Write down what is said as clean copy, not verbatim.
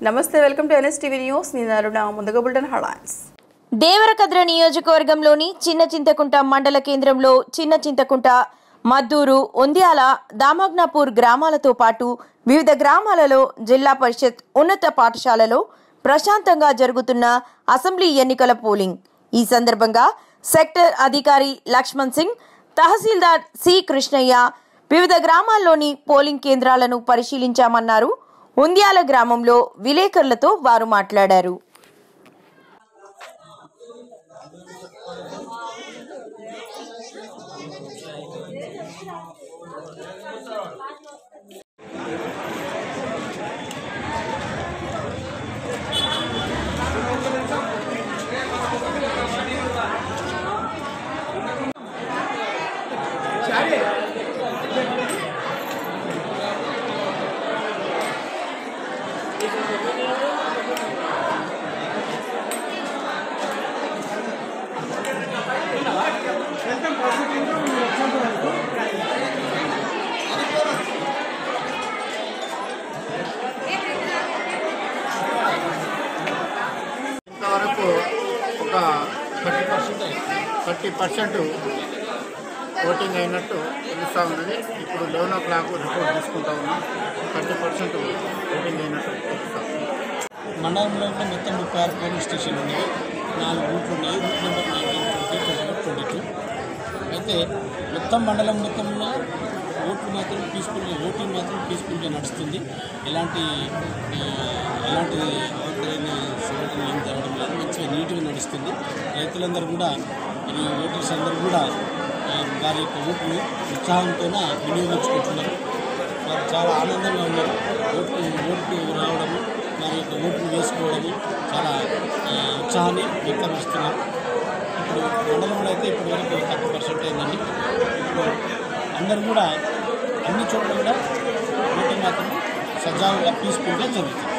నమస్తే, welcome to NSTV news. నేను అరుణ. ముందుగా బులెటిన్ హెడ్లైన్స్. దేవరకద్ర నియోజకవర్గంలోని చిన్న చింతకుంట మండల కేంద్రంలో చిన్న చింతకుంట, మద్దూరు, ఒంద్యాల, దామగ్నాపూర్ గ్రామాలతో పాటు వివిధ గ్రామాలలో జిల్లా పరిషత్ ఉన్నత పాఠశాలలో ప్రశాంతంగా జరుగుతున్న అసెంబ్లీ ఎన్నికల పోలింగ్. ఈ సందర్భంగా సెక్టర్ అధికారి లక్ష్మణ్ సింగ్, తహసీల్దార్ సి కృష్ణయ్య వివిధ గ్రామాల్లోని పోలింగ్ కేంద్రాలను పరిశీలించామన్నారు. ఒంద్యాల గ్రామంలో విలేకరులతో వారు మాట్లాడారు. ఇంతవరకు ఒక 30% ఓటింగ్ అయినట్టు తెలుస్తూ ఉన్నది. ఇప్పుడు 11 o'clock రిపోర్ట్ తీసుకుంటా ఉన్నాం. 30% ఓటింగ్ అయినట్టు తెలుస్తూ ఉంది. మండలంలో మొత్తం 36 పోలింగ్ స్టేషన్లు ఉన్నాయి. 4 బూట్లు ఉన్నాయి. Booth number 19, 20, 22. అయితే మొత్తం మండలం మొత్తంలో ఓటింగ్ మాత్రం పీస్ఫుల్గా నడుస్తుంది. ఎలాంటి సంఘటన ఏం జరగడం లేదు. మంచిగా నీట్గా నడుస్తుంది. రైతులందరూ కూడా మరియు ఓటర్స్ అందరూ కూడా వారి యొక్క ఓటును ఉత్సాహంతో వినియోగించుకుంటున్నారు. వారు చాలా ఆనందంగా ఉన్నారు. ఓటు రావడము, వారి యొక్క ఓటును వేసుకోవడము చాలా ఉత్సాహాన్ని వ్యక్తపరుస్తున్నారు. ఇప్పుడు మండలంలో అయితే ఇప్పటివరకు 30% అయిందండి. ఇప్పుడు అందరూ కూడా అన్ని చోట్ల కూడా ఓటింగ్ మాత్రం సజావుగా పీస్ఫుల్గా జరుగుతుంది.